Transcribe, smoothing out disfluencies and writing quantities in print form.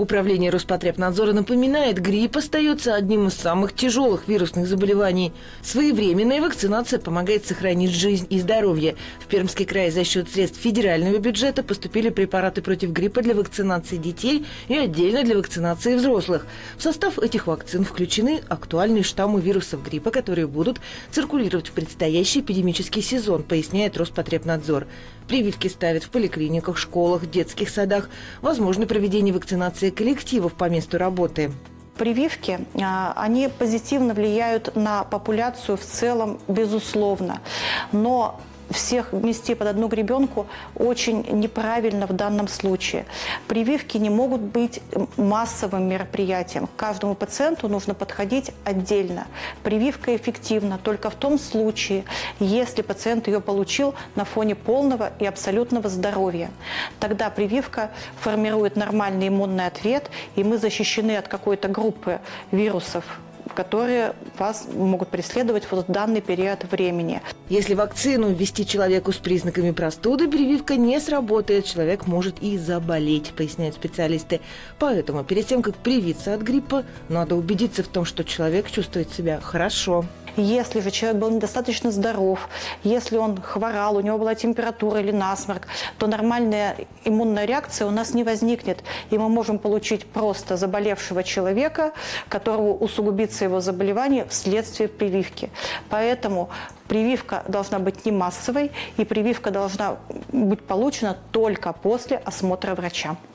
Управление Роспотребнадзора напоминает, грипп остается одним из самых тяжелых вирусных заболеваний. Своевременная вакцинация помогает сохранить жизнь и здоровье. В Пермский край за счет средств федерального бюджета поступили препараты против гриппа для вакцинации детей и отдельно для вакцинации взрослых. В состав этих вакцин включены актуальные штаммы вирусов гриппа, которые будут циркулировать в предстоящий эпидемический сезон, поясняет Роспотребнадзор. Прививки ставят в поликлиниках, школах, детских садах. Возможно проведение вакцинации коллективов по месту работы. Прививки, они позитивно влияют на популяцию в целом, безусловно. Но всех вмести под одну гребенку очень неправильно в данном случае. Прививки не могут быть массовым мероприятием. К каждому пациенту нужно подходить отдельно. Прививка эффективна только в том случае, если пациент ее получил на фоне полного и абсолютного здоровья. Тогда прививка формирует нормальный иммунный ответ, и мы защищены от какой-то группы вирусов, которые вас могут преследовать в данный период времени. Если вакцину ввести человеку с признаками простуды, прививка не сработает, человек может и заболеть, поясняют специалисты. Поэтому перед тем, как привиться от гриппа, надо убедиться в том, что человек чувствует себя хорошо. Если же человек был недостаточно здоров, если он хворал, у него была температура или насморк, то нормальная иммунная реакция у нас не возникнет. И мы можем получить просто заболевшего человека, которого усугубится его заболевание вследствие прививки. Поэтому прививка должна быть не массовой, и прививка должна быть получена только после осмотра врача.